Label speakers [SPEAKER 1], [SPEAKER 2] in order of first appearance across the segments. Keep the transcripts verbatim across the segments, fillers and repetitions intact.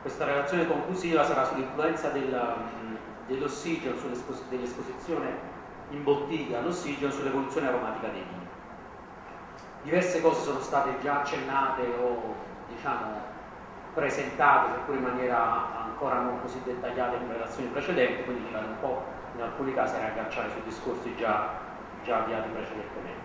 [SPEAKER 1] questa relazione conclusiva sarà sull'influenza dell'ossigeno, dell'esposizione in bottiglia all'ossigeno sull'evoluzione aromatica dei vini. Diverse cose sono state già accennate o diciamo presentate, seppur in maniera ancora non così dettagliata in relazioni precedenti, quindi mi vado un po' in alcuni casi a ragganciare su discorsi già, già avviati precedentemente.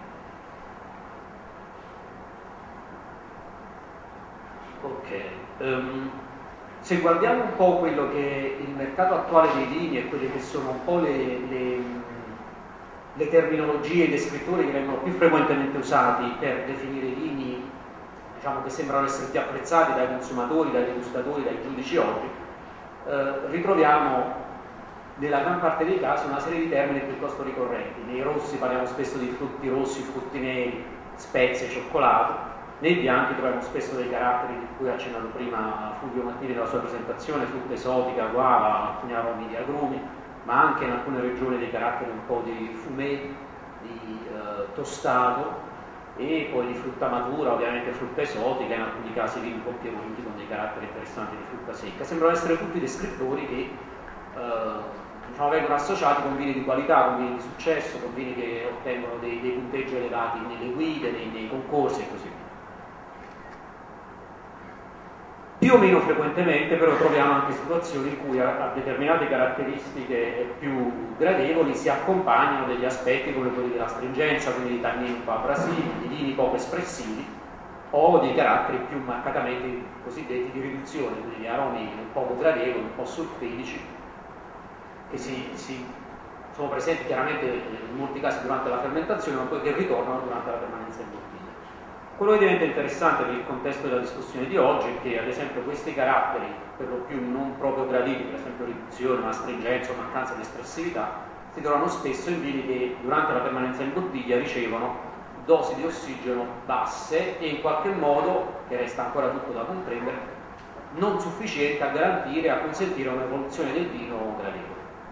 [SPEAKER 1] Ok, um, se guardiamo un po' quello che è il mercato attuale dei vini e quelle che sono un po' le, le, le terminologie e i descrittori che vengono più frequentemente usati per definire i vini, diciamo che sembrano essere più apprezzati dai consumatori, dai degustatori, dai giudici oggi, eh, ritroviamo nella gran parte dei casi una serie di termini piuttosto ricorrenti. Nei rossi parliamo spesso di frutti rossi, frutti neri, spezie, cioccolato. Nei bianchi troviamo spesso dei caratteri di cui ha accennato prima Fulvio Mattini nella sua presentazione, frutta esotica, guava, alcuni aromi di agrumi, ma anche in alcune regioni dei caratteri un po' di fumé, di eh, tostato, e poi di frutta matura, ovviamente frutta esotica, in alcuni casi vini un po' più lunghi con dei caratteri interessanti di frutta secca. Sembrano essere tutti descrittori che eh, diciamo, vengono associati con vini di qualità, con vini di successo, con vini che ottengono dei, dei punteggi elevati nelle guide, nei, nei concorsi e così via. Più o meno frequentemente però troviamo anche situazioni in cui a, a determinate caratteristiche più gradevoli si accompagnano degli aspetti come quelli della stringenza, quindi di tannini un po' abrasivi, di vini poco espressivi, o dei caratteri più marcatamente cosiddetti di riduzione, quindi di aromi un poco gradevoli, un po' sulfidici, che si, si, sono presenti chiaramente in molti casi durante la fermentazione, ma poi che ritornano durante la permanenza in bottiglia. Quello che diventa interessante per il contesto della discussione di oggi è che, ad esempio, questi caratteri, per lo più non proprio graditi, per esempio riduzione, astringenza o mancanza di espressività, si trovano spesso in vini che durante la permanenza in bottiglia ricevono dosi di ossigeno basse e in qualche modo, che resta ancora tutto da comprendere, non sufficiente a garantire, a consentire un'evoluzione del vino gradevole.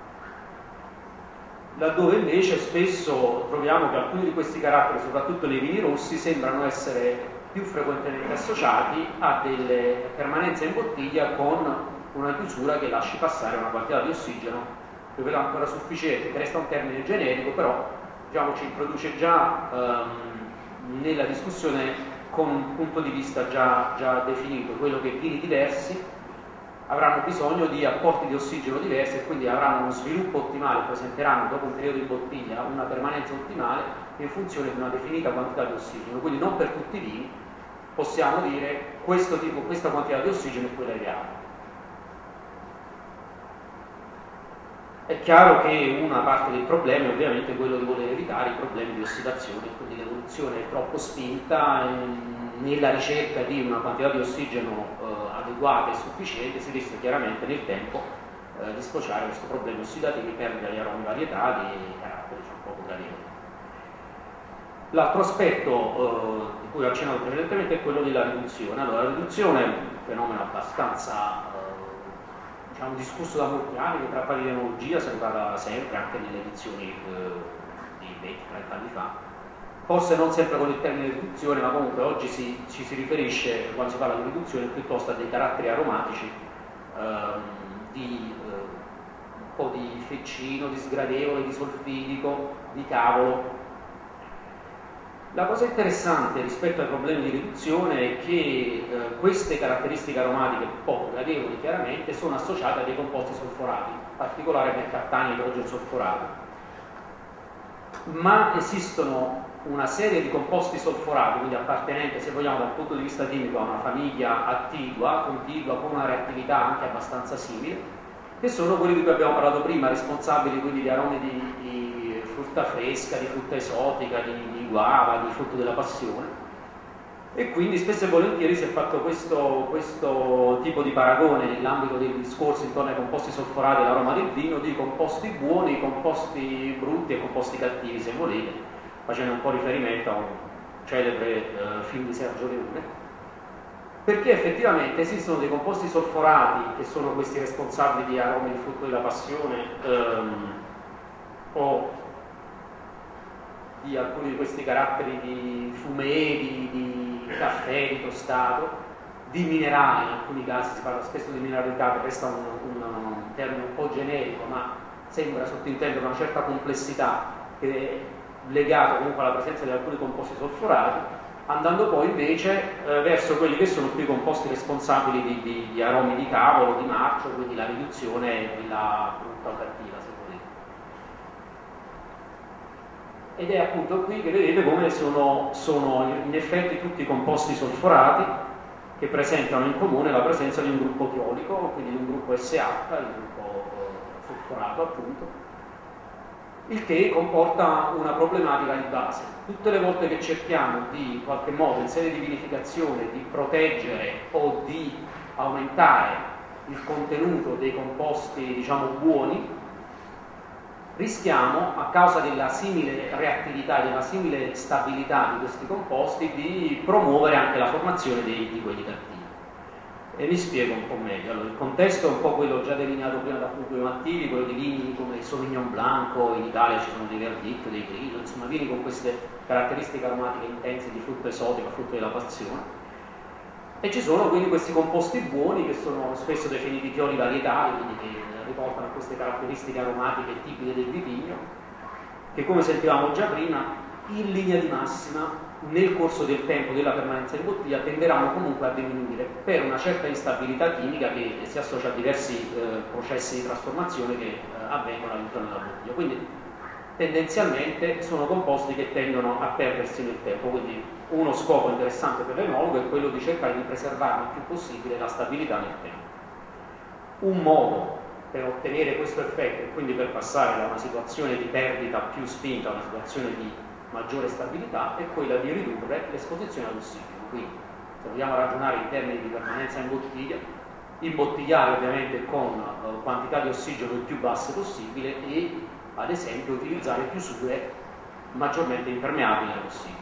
[SPEAKER 1] Laddove invece spesso troviamo che alcuni di questi caratteri, soprattutto nei vini rossi, sembrano essere più frequentemente associati a delle permanenze in bottiglia con una chiusura che lasci passare una quantità di ossigeno più che ancora sufficiente, che resta un termine generico, però diciamo, ci introduce già ehm, nella discussione con un punto di vista già, già definito, quello che vini diversi avranno bisogno di apporti di ossigeno diversi e quindi avranno uno sviluppo ottimale, presenteranno dopo un periodo in bottiglia una permanenza ottimale in funzione di una definita quantità di ossigeno. Quindi non per tutti i vini possiamo dire questo tipo, questa quantità di ossigeno è quella ideale. È chiaro che una parte del problema è ovviamente quello di voler evitare i problemi di ossidazione, quindi l'evoluzione troppo spinta nella ricerca di una quantità di ossigeno eh, adeguata e sufficiente si rischia chiaramente nel tempo eh, di sfociare questo problema ossidativo, perdita di aromi varietali e caratteri cioè, poco gradevoli. L'altro aspetto eh, di cui ho accennato precedentemente è quello della riduzione. Allora, la riduzione è un fenomeno abbastanza eh, diciamo, discusso da molti anni, che tratta di enologia, se ne parla sempre anche nelle edizioni eh, di venti trenta anni fa. Forse non sempre con il termine di riduzione, ma comunque oggi si, ci si riferisce, quando si parla di riduzione, piuttosto a dei caratteri aromatici, ehm, di eh, un po' di feccino, di sgradevole, di solfidico, di cavolo. La cosa interessante rispetto ai problemi di riduzione è che eh, queste caratteristiche aromatiche poco gradevoli chiaramente sono associate a dei composti solforati, in particolare mercattani e idrogeno solforato. Ma esistono una serie di composti solforati, quindi appartenenti, se vogliamo, dal punto di vista chimico a una famiglia attigua, contigua, con una reattività anche abbastanza simile, che sono quelli di cui abbiamo parlato prima, responsabili quindi di aromi di, di frutta fresca, di frutta esotica, di, di guava, di frutto della passione. E quindi spesso e volentieri si è fatto questo, questo tipo di paragone nell'ambito dei discorsi intorno ai composti solforati e all'aroma del vino, di composti buoni, composti brutti e composti cattivi, se volete, facendo un po' riferimento a un celebre eh, film di Sergio Leone, perché effettivamente esistono dei composti solforati che sono questi responsabili di aromi di frutto della passione ehm, o di alcuni di questi caratteri di fumé, di, di caffè, di tostato, di minerali, in alcuni casi si parla spesso di mineralità, che resta un, un, un termine un po' generico, ma sembra sottintendere una certa complessità che è legata comunque alla presenza di alcuni composti solforati, andando poi invece eh, verso quelli che sono più i composti responsabili di, di, di aromi di cavolo, di marcio, quindi la riduzione è quella brutta o cattiva, se volete. Ed è appunto qui che vedete come sono, sono in effetti tutti i composti solforati che presentano in comune la presenza di un gruppo tiolico, quindi di un gruppo S H, il gruppo solforato appunto, il che comporta una problematica di base. Tutte le volte che cerchiamo di, in qualche modo, in sede di vinificazione, di proteggere o di aumentare il contenuto dei composti, diciamo, buoni, rischiamo, a causa della simile reattività e della simile stabilità di questi composti, di promuovere anche la formazione di, di quelli cattivi. E mi spiego un po' meglio. Allora, il contesto è un po' quello già delineato prima da Fulvio Mattivi, quello di vini come il Sauvignon Blanco, in Italia ci sono dei Verdicchio, dei Grillo, insomma vini con queste caratteristiche aromatiche intense di frutto esotico, frutto della passione. E ci sono quindi questi composti buoni che sono spesso definiti tioli varietali, quindi che riportano queste caratteristiche aromatiche tipiche del vitigno, che come sentivamo già prima, in linea di massima nel corso del tempo della permanenza in bottiglia tenderanno comunque a diminuire per una certa instabilità chimica che si associa a diversi eh, processi di trasformazione che eh, avvengono all'interno della bottiglia. Quindi tendenzialmente sono composti che tendono a perdersi nel tempo, quindi uno scopo interessante per l'enologo è quello di cercare di preservare il più possibile la stabilità nel tempo. Un modo per ottenere questo effetto e quindi per passare da una situazione di perdita più spinta a una situazione di maggiore stabilità è quella di ridurre l'esposizione all'ossigeno. Quindi se vogliamo ragionare in termini di permanenza in bottiglia, imbottigliare ovviamente con uh, quantità di ossigeno il più basse possibile e ad esempio utilizzare chiusure maggiormente impermeabili all'ossigeno.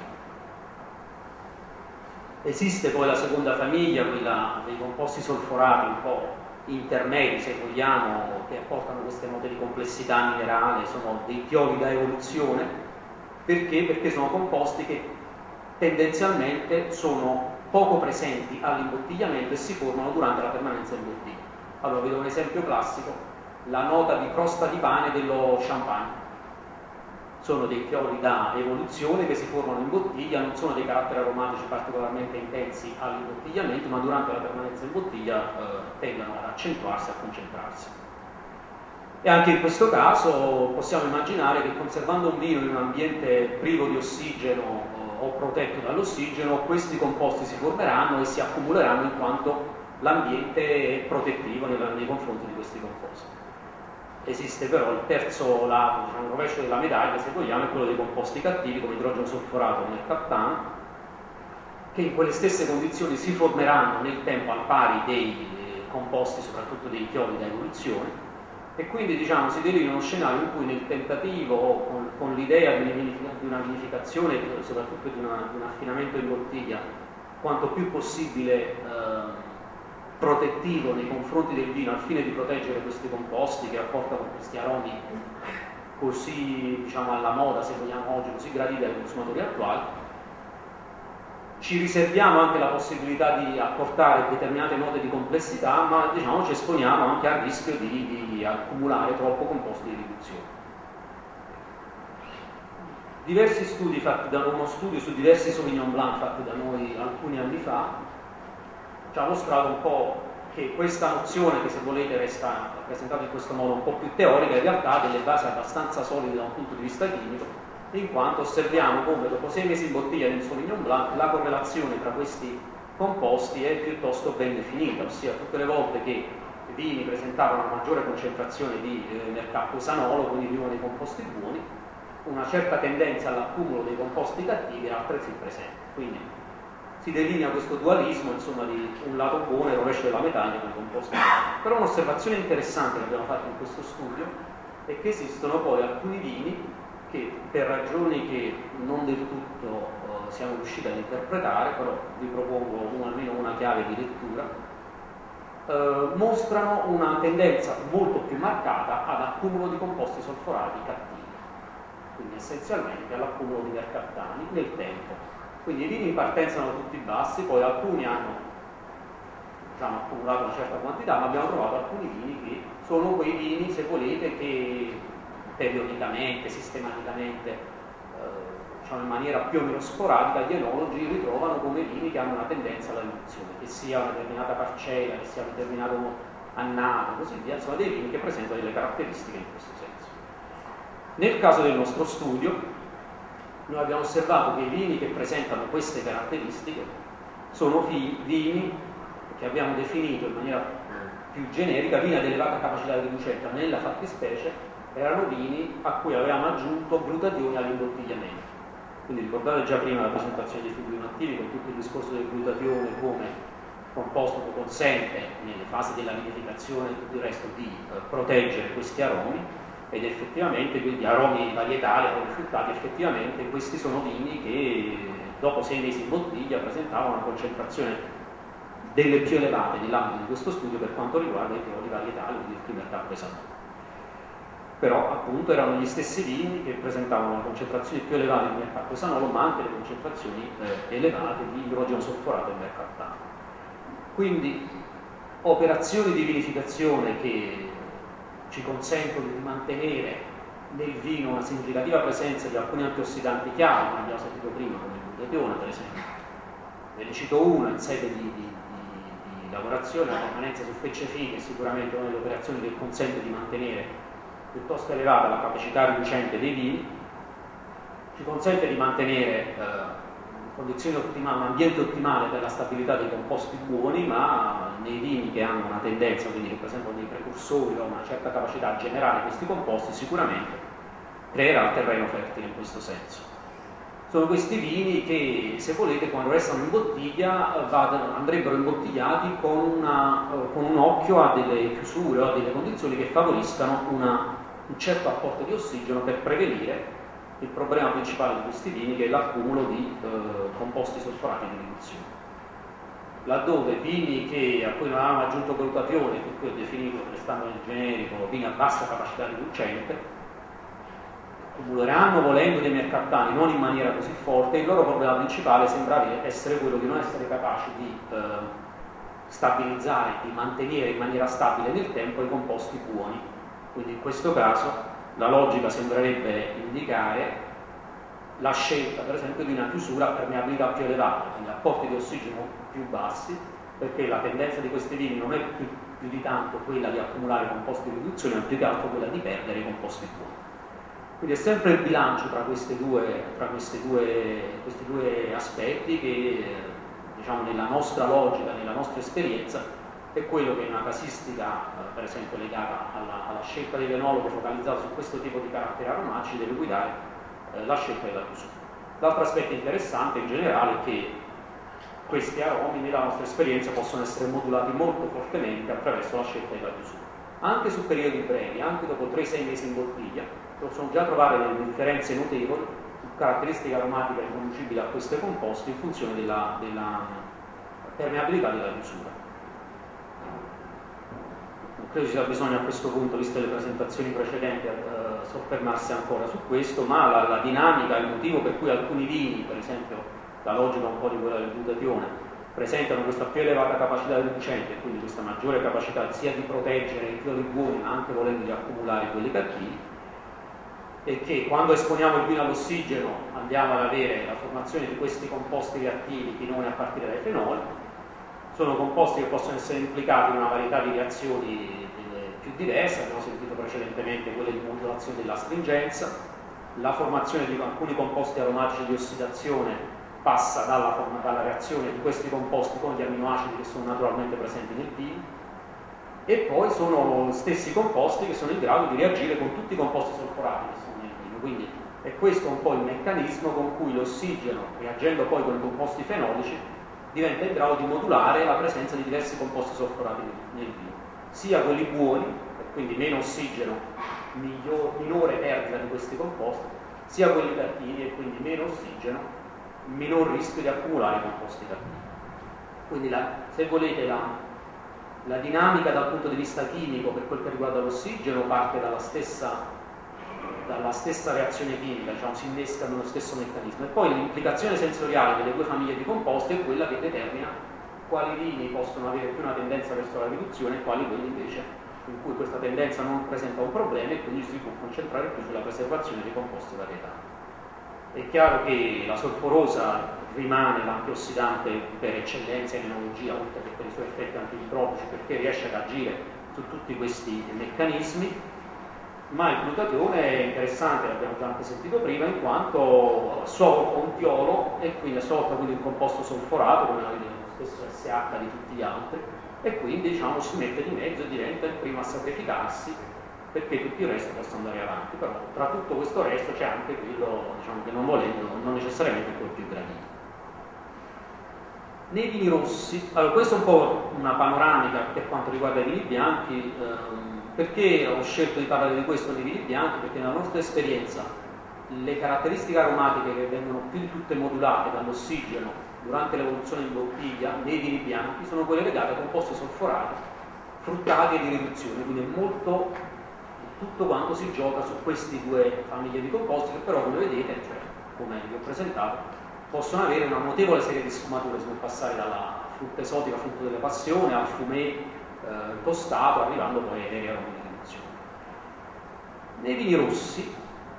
[SPEAKER 1] Esiste poi la seconda famiglia, quella dei composti solforati un po' intermedi, se vogliamo, che apportano queste note di complessità minerale, sono dei tioli da evoluzione. Perché? Perché sono composti che tendenzialmente sono poco presenti all'imbottigliamento e si formano durante la permanenza in bottiglia. Allora, vi do un esempio classico, la nota di crosta di pane dello champagne. Sono dei tioli da evoluzione che si formano in bottiglia, non sono dei caratteri aromatici particolarmente intensi all'imbottigliamento, ma durante la permanenza in bottiglia eh, tendono ad accentuarsi, a concentrarsi. E anche in questo caso possiamo immaginare che conservando un vino in un ambiente privo di ossigeno o protetto dall'ossigeno, questi composti si formeranno e si accumuleranno in quanto l'ambiente è protettivo nei confronti di questi composti. Esiste però il terzo lato, diciamo, il rovescio della medaglia, se vogliamo, è quello dei composti cattivi come idrogeno solforato o mercaptano, che in quelle stesse condizioni si formeranno nel tempo al pari dei composti, soprattutto dei tioli da evoluzione, e quindi diciamo, si delinea uno scenario in cui nel tentativo o con, con l'idea di, di una vinificazione, soprattutto di, una, di un affinamento in bottiglia quanto più possibile eh, protettivo nei confronti del vino al fine di proteggere questi composti che apportano questi aromi così, diciamo, alla moda, se vogliamo oggi, così graditi ai consumatori attuali, ci riserviamo anche la possibilità di apportare determinate note di complessità, ma diciamo ci esponiamo anche al rischio di, di accumulare troppo composti di riduzione. Diversi studi fatti da uno studio su diversi Sauvignon Blanc fatti da noi alcuni anni fa ci ha mostrato un po' che questa nozione, che se volete resta rappresentata in questo modo un po' più teorica, in realtà ha delle basi abbastanza solide da un punto di vista chimico, in quanto osserviamo come dopo sei mesi in bottiglia di un Sauvignon Blanc la correlazione tra questi composti è piuttosto ben definita, ossia tutte le volte che i vini presentavano una maggiore concentrazione di eh, mercaptoesanolo, quindi di uno dei composti buoni, una certa tendenza all'accumulo dei composti cattivi era altresì presente. Quindi si delinea questo dualismo, insomma, di un lato buono e il rovescio della medaglia con i composti. Però un'osservazione interessante che abbiamo fatto in questo studio è che esistono poi alcuni vini che per ragioni che non del tutto uh, siamo riusciti ad interpretare, però vi propongo un, almeno una chiave di lettura, uh, mostrano una tendenza molto più marcata ad accumulo di composti solforati cattivi, quindi essenzialmente all'accumulo di mercaptani nel tempo. Quindi i vini in partenza sono tutti bassi, poi alcuni hanno diciamo, accumulato una certa quantità, ma abbiamo trovato alcuni vini che sono quei vini, se volete, che periodicamente, sistematicamente, eh, diciamo in maniera più o meno sporadica, gli enologi ritrovano come vini che hanno una tendenza alla riduzione, che sia una determinata parcella, che sia un determinato annato, così via, sono dei vini che presentano delle caratteristiche in questo senso. Nel caso del nostro studio, noi abbiamo osservato che i vini che presentano queste caratteristiche sono vini che abbiamo definito in maniera più generica, vini ad elevata capacità di riducenza. Nella fattispecie erano vini a cui avevamo aggiunto glutationi all'imbottigliamento. Quindi ricordate già prima la presentazione dei fluidi attivi con tutto il discorso del glutatione come composto che consente nelle fasi della vinificazione e tutto il resto di eh, proteggere questi aromi, ed effettivamente quindi aromi varietali, aromi fruttati, effettivamente questi sono vini che dopo sei mesi in bottiglia presentavano una concentrazione delle più elevate nell'ambito di questo studio per quanto riguarda i fiori varietali o il mercato esanolo. Però appunto erano gli stessi vini che presentavano una concentrazione più elevata nel mercato esanolo, ma anche le concentrazioni eh, elevate di idrogeno solforato nel mercatano. Quindi operazioni di vinificazione che ci consentono di mantenere nel vino una significativa presenza di alcuni antiossidanti chiave, come abbiamo sentito prima, come il glutatione per esempio. Ve ne cito una in sede di, di, di, di lavorazione: la permanenza su fecce fine è sicuramente una delle operazioni che consente di mantenere piuttosto elevata la capacità riducente dei vini, ci consente di mantenere eh, condizioni ottimali, un ambiente ottimale per la stabilità dei composti buoni, ma nei vini che hanno una tendenza, quindi che presentano dei precursori o una certa capacità a generare questi composti, sicuramente creerà terreno fertile in questo senso. Sono questi vini che, se volete, quando restano in bottiglia vadano, andrebbero imbottigliati con, una, con un occhio a delle chiusure o a delle condizioni che favoriscano una, un certo apporto di ossigeno per prevenire il problema principale di questi vini, che è l'accumulo di eh, composti solforati di riduzione. Laddove vini che, a cui non avevamo aggiunto glutatione, che qui ho definito, restando nel generico, vini a bassa capacità riducente, accumuleranno volendo dei mercatani non in maniera così forte. Il loro problema principale sembra essere quello di non essere capaci di eh, stabilizzare, di mantenere in maniera stabile nel tempo i composti buoni. Quindi in questo caso la logica sembrerebbe indicare la scelta, per esempio, di una chiusura a permeabilità più elevata, quindi apporti di ossigeno più bassi, perché la tendenza di questi vini non è più, più di tanto quella di accumulare composti di riduzione, ma più che altro quella di perdere i composti buoni. Quindi è sempre il bilancio tra, queste due, tra queste due, questi due aspetti che, diciamo, nella nostra logica, nella nostra esperienza, è quello che in una casistica, eh, per esempio legata alla, alla scelta dell'enologo focalizzato su questo tipo di caratteri aromatici, deve guidare eh, la scelta della chiusura. L'altro aspetto interessante in generale è che questi aromi nella nostra esperienza possono essere modulati molto fortemente attraverso la scelta della chiusura. Anche su periodi brevi, anche dopo tre sei mesi in bottiglia, possono già trovare delle differenze notevoli su caratteristiche aromatiche riconducibili a questi composti in funzione della, della permeabilità della chiusura. Credo ci sia bisogno a questo punto, viste le presentazioni precedenti, eh, soffermarsi ancora su questo, ma la, la dinamica, il motivo per cui alcuni vini, per esempio la logica un po' di quella del glutatione, presentano questa più elevata capacità riducente e quindi questa maggiore capacità sia di proteggere i fiori buoni ma anche volendo di accumulare quelli cattivi, e che quando esponiamo il vino all'ossigeno andiamo ad avere la formazione di questi composti reattivi, chinone a partire dai fenoli. Sono composti che possono essere implicati in una varietà di reazioni più diverse, abbiamo sentito precedentemente quelle di modulazione della stringenza, la formazione di alcuni composti aromatici di ossidazione passa dalla, forma, dalla reazione di questi composti con gli amminoacidi che sono naturalmente presenti nel vino, e poi sono gli stessi composti che sono in grado di reagire con tutti i composti solforati che sono nel vino. Quindi è questo un po' il meccanismo con cui l'ossigeno, reagendo poi con i composti fenolici, diventa in grado di modulare la presenza di diversi composti solforati nel vino, sia quelli buoni, e quindi meno ossigeno, miglior, minore perdita di questi composti, sia quelli cattivi e quindi meno ossigeno, minor rischio di accumulare composti cattivi. Quindi la, se volete la, la dinamica dal punto di vista chimico per quel che riguarda l'ossigeno parte dalla stessa dalla stessa reazione chimica, diciamo, si innesca nello stesso meccanismo, e poi l'implicazione sensoriale delle due famiglie di composti è quella che determina quali vini possono avere più una tendenza verso la riduzione e quali quelli invece in cui questa tendenza non presenta un problema e quindi si può concentrare più sulla preservazione dei composti varietali. È chiaro che la solforosa rimane l'antiossidante per eccellenza in enologia, oltre che per i suoi effetti antimicrobici, perché riesce ad agire su tutti questi meccanismi, ma il glutatione è interessante, l'abbiamo già anche sentito prima, in quanto solfontiolo e quindi a sua volta quindi un composto solforato, come lo stesso S H di tutti gli altri, e quindi diciamo, si mette di mezzo e diventa il primo a sacrificarsi perché tutto il resto possa andare avanti. Però tra tutto questo resto c'è anche quello, diciamo, che non volendo, non necessariamente quello più gradito. Nei vini rossi, allora questa è un po' una panoramica per quanto riguarda i vini bianchi. ehm, Perché ho scelto di parlare di questo nei vini bianchi? Perché nella nostra esperienza le caratteristiche aromatiche che vengono più di tutte modulate dall'ossigeno durante l'evoluzione in bottiglia nei vini bianchi sono quelle legate a composti solforati, fruttati e di riduzione, quindi è molto tutto quanto si gioca su queste due famiglie di composti che però, come vedete, cioè, come vi ho presentato, possono avere una notevole serie di sfumature, si può passare dalla frutta esotica, frutto delle passioni, al fumé Eh, tostato, arrivando poi ai veri aromi di riduzione. Nei vini rossi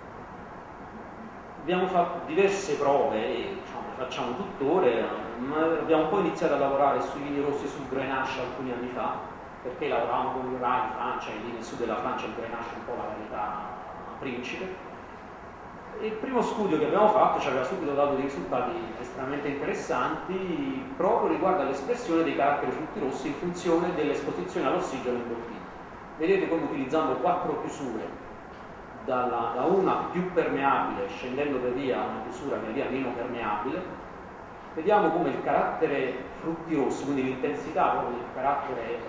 [SPEAKER 1] abbiamo fatto diverse prove e diciamo, le facciamo tuttora, ma abbiamo poi iniziato a lavorare sui vini rossi sul Grenache alcuni anni fa, perché lavoravamo con il Rhine in Francia, e lì nel sud della Francia il Grenache è un po' la varietà principe. Il primo studio che abbiamo fatto ci aveva subito dato dei risultati estremamente interessanti proprio riguardo all'espressione dei caratteri frutti rossi in funzione dell'esposizione all'ossigeno in bottiglia. Vedete come utilizzando quattro chiusure, dalla, da una più permeabile scendendo per via a una chiusura che via meno permeabile, vediamo come il carattere frutti rossi, quindi l'intensità proprio del carattere, eh,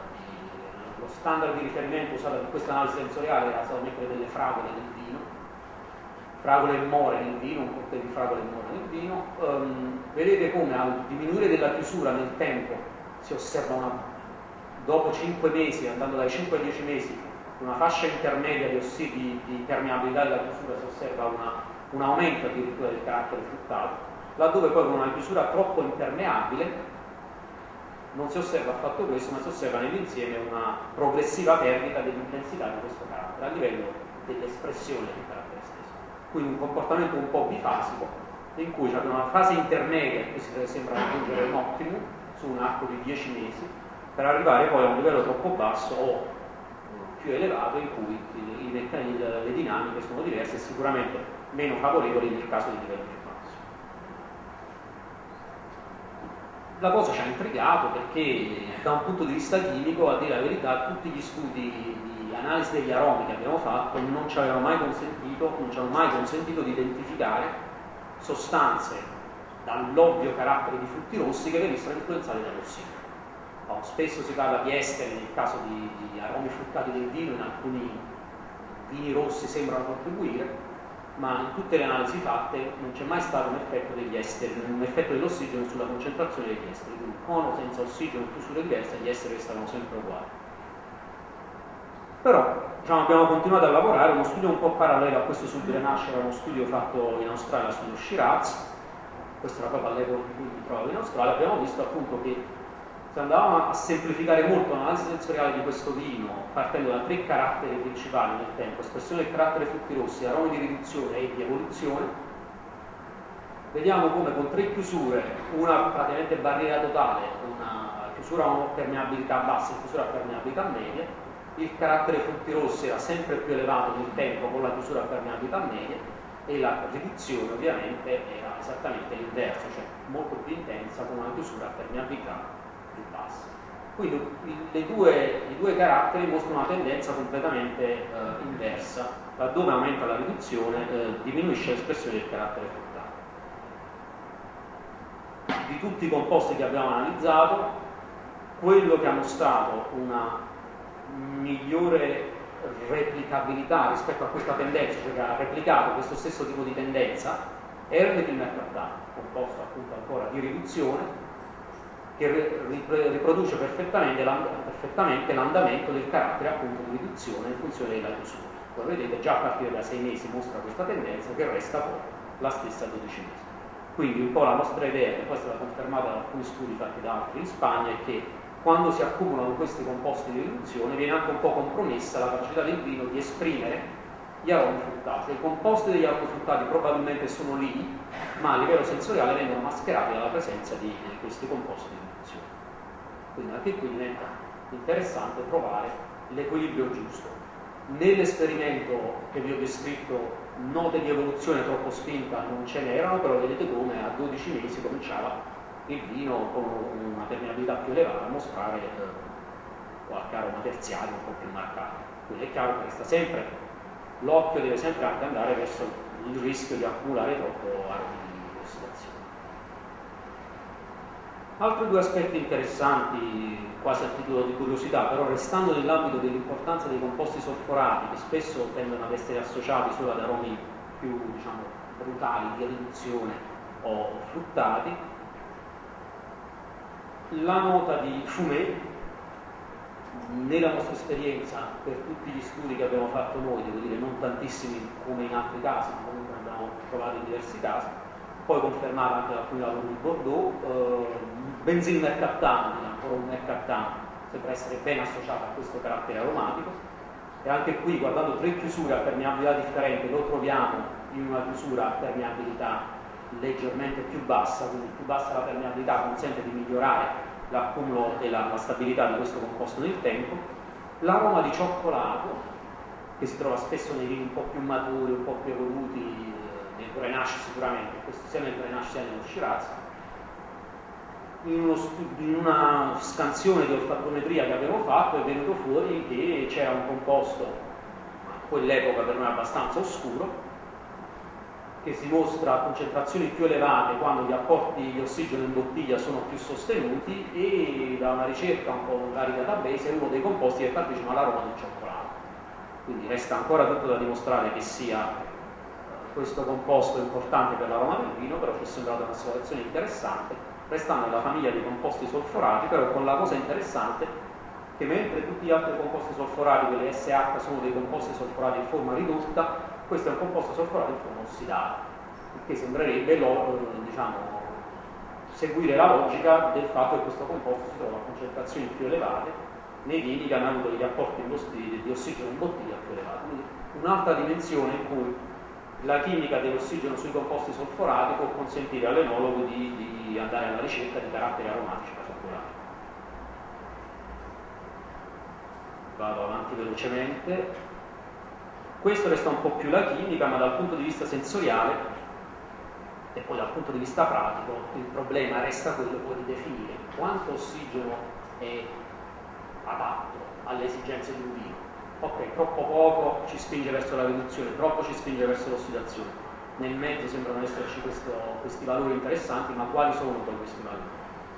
[SPEAKER 1] lo standard di riferimento usato in questa analisi sensoriale era stato mettere delle fragole del vino, fragole e more nel vino, un cocktail di fragole e more nel vino. Um, vedete come al diminuire della chiusura nel tempo si osserva una, dopo cinque mesi, andando dai cinque ai dieci mesi, una fascia intermedia di, ossi, di, di permeabilità della chiusura, si osserva una, un aumento addirittura del carattere fruttato, laddove poi con una chiusura troppo impermeabile non si osserva affatto questo, ma si osserva nell'insieme una progressiva perdita dell'intensità di questo carattere a livello dell'espressione del carattere. Quindi un comportamento un po' bifasico, in cui c'è una fase intermedia in cui si sembra raggiungere un optimum su un arco di dieci mesi, per arrivare poi a un livello troppo basso o più elevato in cui i, i, le dinamiche sono diverse e sicuramente meno favorevoli nel caso di livelli più bassi. La cosa ci ha intrigato perché da un punto di vista chimico, a dire la verità, tutti gli studi di analisi degli aromi che abbiamo fatto non ci avevano mai consentito, non ci hanno mai consentito di identificare sostanze dall'ovvio carattere di frutti rossi che venissero influenzate dall'ossigeno. No, spesso si parla di esteri nel caso di, di aromi fruttati del vino, in alcuni vini rossi sembrano contribuire, ma in tutte le analisi fatte non c'è mai stato un effetto degli esteri, un effetto dell'ossigeno sulla concentrazione degli esteri, quindi con o senza ossigeno, chiusure diverse, gli esteri restavano sempre uguali. Però diciamo, abbiamo continuato a lavorare, uno studio un po' parallelo a questo sul Grenache era uno studio fatto in Australia sullo Shiraz, questo era proprio all'epoca in cui mi trovavo in Australia, abbiamo visto appunto che se andavamo a semplificare molto l'analisi sensoriale di questo vino, partendo da tre caratteri principali nel tempo, espressione del carattere frutti rossi, aromi di riduzione e di evoluzione, vediamo come con tre chiusure, una praticamente barriera totale, una chiusura a permeabilità bassa e chiusura a permeabilità media, il carattere frutti rossi era sempre più elevato nel tempo con la chiusura a permeabilità media e la riduzione ovviamente era esattamente l'inverso, cioè molto più intensa con una chiusura a permeabilità più bassa. Quindi le due, i due caratteri mostrano una tendenza completamente eh, inversa, laddove aumenta la riduzione eh, diminuisce l'espressione del carattere fruttato. Di tutti i composti che abbiamo analizzato, quello che ha mostrato una migliore replicabilità rispetto a questa tendenza, cioè che ha replicato questo stesso tipo di tendenza, è il metilmercattato, composto appunto ancora di riduzione, che riproduce perfettamente l'andamento del carattere appunto di riduzione in funzione della chiusura. Come vedete già a partire da sei mesi mostra questa tendenza che resta poi la stessa a dodici mesi. Quindi un po' la nostra idea, che poi è stata confermata da alcuni studi fatti da altri in Spagna, è che quando si accumulano questi composti di riduzione viene anche un po' compromessa la capacità del vino di esprimere gli aromi fruttati. I composti degli aromi fruttati probabilmente sono lì, ma a livello sensoriale vengono mascherati dalla presenza di questi composti di riduzione. Quindi anche qui diventa interessante trovare l'equilibrio giusto. Nell'esperimento che vi ho descritto note di evoluzione troppo spinta non ce n'erano, però vedete come a dodici mesi cominciava il vino con una permeabilità più elevata a mostrare eh, qualche aroma terziario un po' più marcato. Quindi è chiaro che resta sempre, l'occhio deve sempre anche andare verso il rischio di accumulare troppo aromi di ossidazione. Altri due aspetti interessanti, quasi a titolo di curiosità, però restando nell'ambito dell'importanza dei composti solforati, che spesso tendono ad essere associati solo ad aromi più, diciamo, brutali, di riduzione o fruttati, la nota di Fumé, nella nostra esperienza, per tutti gli studi che abbiamo fatto noi, devo dire non tantissimi come in altri casi, ma comunque abbiamo trovato in diversi casi, poi confermata anche da alcuni lavori di Bordeaux, eh, benzil mercaptano, ancora un mercaptano, sembra essere ben associato a questo carattere aromatico, e anche qui, guardando tre chiusure a permeabilità differenti, lo troviamo in una chiusura a permeabilità leggermente più bassa, quindi più bassa la permeabilità consente di migliorare l'accumulo e la, la stabilità di questo composto nel tempo. L'aroma di cioccolato, che si trova spesso nei vini un po' più maturi, un po' più evoluti, nel Grenache sicuramente, questo sia nel Grenache sia nello Shiraz, in, uno in una scansione di olfattometria che abbiamo fatto è venuto fuori che c'era un composto a quell'epoca per noi abbastanza oscuro, che si mostra a concentrazioni più elevate quando gli apporti di ossigeno in bottiglia sono più sostenuti, e da una ricerca un po' vari database è uno dei composti che partecipano all'aroma del cioccolato. Quindi resta ancora tutto da dimostrare che sia eh, questo composto importante per l'aroma del vino, però ci è sembrata una situazione interessante, restando nella famiglia dei composti solforati, però con la cosa interessante che mentre tutti gli altri composti solforati, quelli S H, sono dei composti solforati in forma ridotta, questo è un composto solforato in forma ossidata, il che sembrerebbe lo, diciamo, seguire la logica del fatto che questo composto si trova a concentrazioni più elevate nei vini che hanno avuto degli apporti di ossigeno in bottiglia più elevati. Quindi un'altra dimensione in cui la chimica dell'ossigeno sui composti solforati può consentire all'enologo di, di andare alla ricerca di caratteri aromatici particolari. Vado avanti velocemente. Questo resta un po' più la chimica, ma dal punto di vista sensoriale e poi dal punto di vista pratico il problema resta quello poi di definire quanto ossigeno è adatto alle esigenze di un vino. Ok, troppo poco ci spinge verso la riduzione, troppo ci spinge verso l'ossidazione. Nel mezzo sembrano esserci questo, questi valori interessanti, ma quali sono poi questi valori?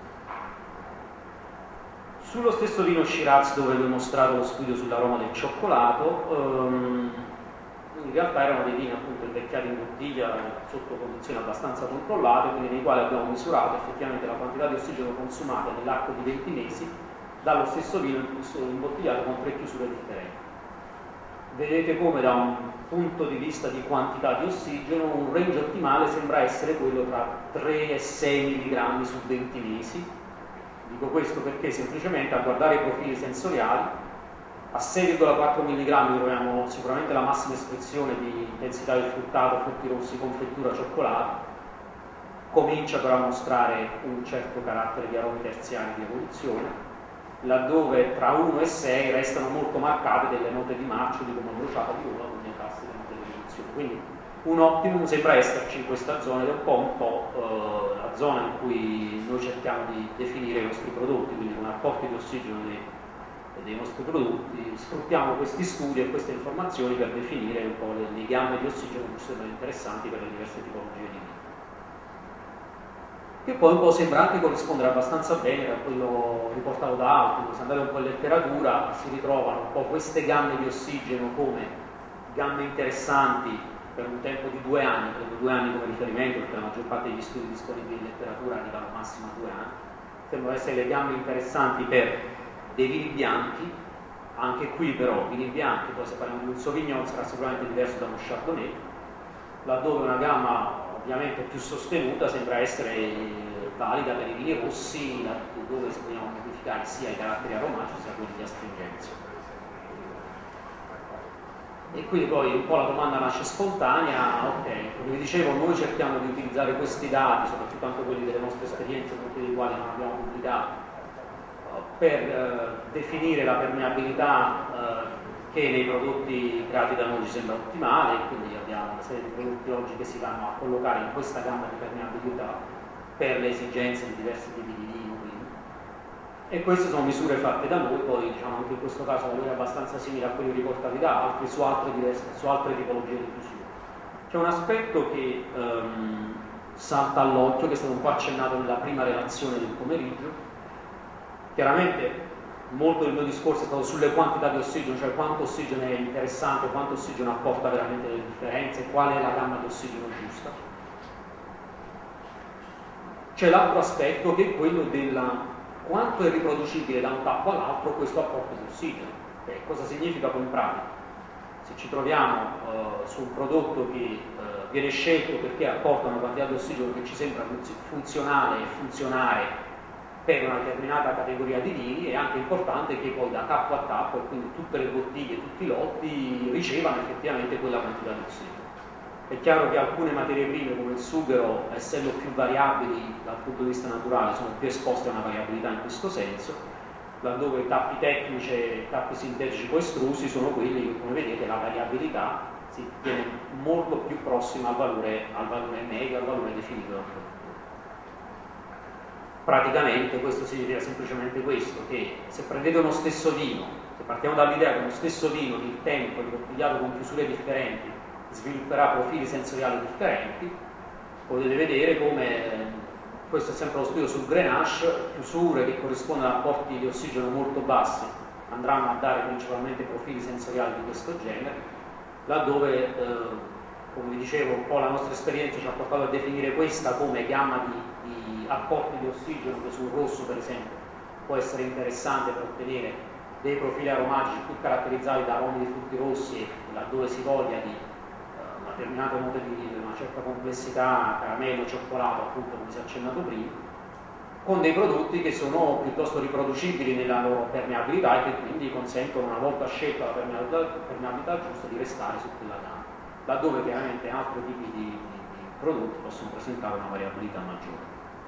[SPEAKER 1] Sullo stesso vino Shiraz, dove vi ho mostrato lo studio sull'aroma del cioccolato, ehm, in realtà erano dei vini appunto invecchiati in bottiglia sotto condizioni abbastanza controllate, quindi nei quali abbiamo misurato effettivamente la quantità di ossigeno consumata nell'arco di venti mesi dallo stesso vino imbottigliato con tre chiusure differenti. Vedete come da un punto di vista di quantità di ossigeno un range ottimale sembra essere quello tra tre e sei milligrammi su venti mesi. Dico questo perché semplicemente a guardare i profili sensoriali a sei virgola quattro milligrammi troviamo sicuramente la massima espressione di intensità del fruttato, frutti rossi, confettura, cioccolato. Comincia però a mostrare un certo carattere di aromi terziari di evoluzione, laddove tra uno e sei restano molto marcate delle note di marcio, di gomma bruciata di uva, con le classiche note di evoluzione. Quindi un optimum sembra esserci in questa zona ed è un po', un po' eh, la zona in cui noi cerchiamo di definire i nostri prodotti, quindi con apporti di ossigeno dei, dei nostri prodotti, sfruttiamo questi studi e queste informazioni per definire un po' le, le gambe di ossigeno che ci sembrano interessanti per le diverse tipologie di vino. Che poi un po' sembra anche corrispondere abbastanza bene a quello riportato da altri. Se andate un po' in letteratura si ritrovano un po' queste gambe di ossigeno come gambe interessanti per un tempo di due anni, prendo due anni come riferimento perché la maggior parte degli studi disponibili in letteratura arrivano massimo a due anni, sembrano essere le gambe interessanti per dei vini bianchi, anche qui però vini bianchi, poi se parliamo di un Sauvignon sarà sicuramente diverso da uno Chardonnay, laddove una gamma ovviamente più sostenuta sembra essere valida per i vini rossi, dove si vogliono modificare sia i caratteri aromatici sia quelli di astringenza. E quindi poi un po' la domanda nasce spontanea, ok, come vi dicevo noi cerchiamo di utilizzare questi dati, soprattutto anche quelli delle nostre esperienze, molti dei quali non abbiamo pubblicato, per eh, definire la permeabilità eh, che nei prodotti creati da noi ci sembra ottimale, quindi abbiamo una serie di prodotti oggi che si vanno a collocare in questa gamma di permeabilità per le esigenze di diversi tipi di vino. Quindi. E queste sono misure fatte da noi, poi diciamo anche in questo caso valori abbastanza simili a quelli riportati da altri su altre, diverse, su altre tipologie di chiusura. C'è un aspetto che um, salta all'occhio, che è stato un po' accennato nella prima relazione del pomeriggio. Chiaramente molto del mio discorso è stato sulle quantità di ossigeno, cioè quanto ossigeno è interessante, quanto ossigeno apporta veramente delle differenze, qual è la gamma di ossigeno giusta. C'è l'altro aspetto che è quello della quanto è riproducibile da un tappo all'altro questo apporto di ossigeno. Cioè, cosa significa poi in pratica? Se ci troviamo uh, su un prodotto che uh, viene scelto perché apporta una quantità di ossigeno che ci sembra funzionale e funzionare per una determinata categoria di vini, è anche importante che poi da tappo a tappo, e quindi tutte le bottiglie, tutti i lotti, ricevano effettivamente quella quantità di ossigeno. È chiaro che alcune materie prime come il sughero, essendo più variabili dal punto di vista naturale, sono più esposte a una variabilità in questo senso, laddove i tappi tecnici e tappi sintetici poi estrusi sono quelli che, come vedete, la variabilità si tiene molto più prossima al valore, al valore medio, al valore definito dal produttore. Praticamente questo significa semplicemente questo, che se prendete uno stesso vino, se partiamo dall'idea che uno stesso vino nel tempo, ribottigliato con chiusure differenti, svilupperà profili sensoriali differenti, potete vedere come, questo è sempre lo studio sul Grenache, chiusure che corrispondono ad apporti di ossigeno molto bassi andranno a dare principalmente profili sensoriali di questo genere, laddove, eh, come vi dicevo, un po' la nostra esperienza ci ha portato a definire questa come gamma di, di apporti di ossigeno, che sul rosso per esempio può essere interessante per ottenere dei profili aromatici più caratterizzati da aromi di frutti rossi, e laddove si voglia di determinate note di una certa complessità, caramello, cioccolato, appunto come si è accennato prima, con dei prodotti che sono piuttosto riproducibili nella loro permeabilità e che quindi consentono, una volta scelta la permeabilità, permeabilità giusta, di restare su quella gamma, laddove chiaramente altri tipi di, di, di prodotti possono presentare una variabilità maggiore.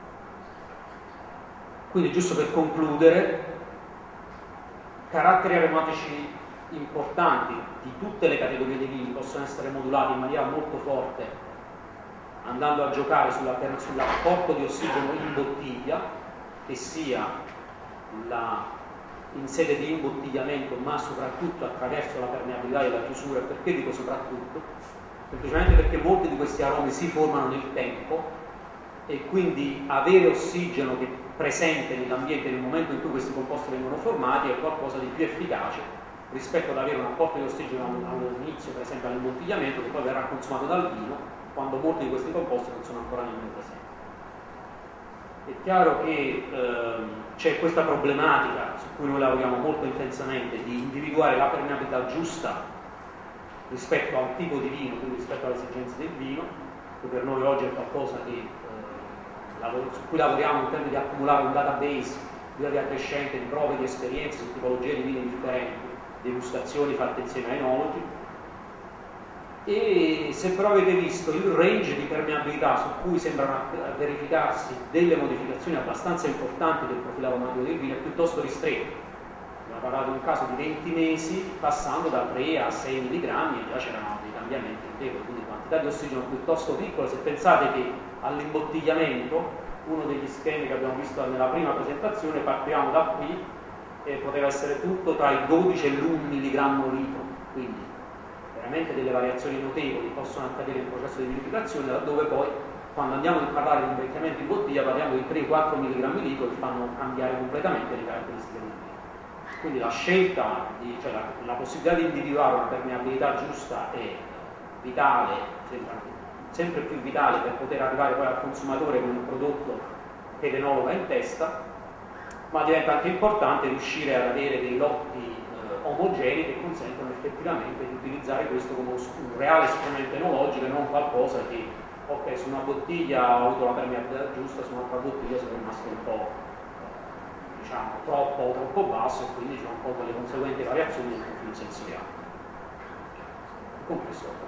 [SPEAKER 1] Quindi, giusto per concludere, caratteri aromatici importanti di tutte le categorie di vini possono essere modulati in maniera molto forte andando a giocare sull'apporto di ossigeno in bottiglia, che sia la, in sede di imbottigliamento, ma soprattutto attraverso la permeabilità della chiusura. Perché dico soprattutto? Semplicemente perché molti di questi aromi si formano nel tempo e quindi avere ossigeno che presente nell'ambiente nel momento in cui questi composti vengono formati è qualcosa di più efficace rispetto ad avere un apporto di ossigeno all'inizio, per esempio all'imbottigliamento, che poi verrà consumato dal vino, quando molti di questi composti non sono ancora nemmeno presenti. È chiaro che ehm, c'è questa problematica su cui noi lavoriamo molto intensamente, di individuare la permeabilità giusta rispetto a un tipo di vino, quindi rispetto alle esigenze del vino, che per noi oggi è qualcosa che, eh, su cui lavoriamo in termini di accumulare un database di via crescente di prove, di esperienze su tipologie di vini differenti, degustazioni fatte insieme ai enologi. E se però avete visto il range di permeabilità su cui sembrano verificarsi delle modificazioni abbastanza importanti del profilo aromatico del vino è piuttosto ristretto. Abbiamo parlato di un caso di venti mesi, passando da tre a sei milligrammi, e già c'erano dei cambiamenti notevoli, quindi quantità di ossigeno piuttosto piccole. Se pensate che all'imbottigliamento, uno degli schemi che abbiamo visto nella prima presentazione, partiamo da qui e poteva essere tutto tra il dodici e l'uno milligrammo litro, quindi veramente delle variazioni notevoli possono accadere nel processo di vinificazione, laddove poi quando andiamo a parlare di invecchiamento in bottiglia parliamo di tre quattro milligrammi litro che fanno cambiare completamente le caratteristiche del vino. Quindi la scelta, di, cioè la, la possibilità di individuare una permeabilità giusta è vitale, sembra sempre più vitale per poter arrivare poi al consumatore con un prodotto che l'enologo ha in testa, ma diventa anche importante riuscire ad avere dei lotti eh, omogenei che consentono effettivamente di utilizzare questo come un reale strumento enologico e non qualcosa che ok, su una bottiglia ho avuto la permeabilità giusta, su un'altra bottiglia sono rimasto un po', diciamo, troppo o troppo basso, e quindi c'è un po' quelle conseguenti variazioni nel profilo sensoriale. Con questo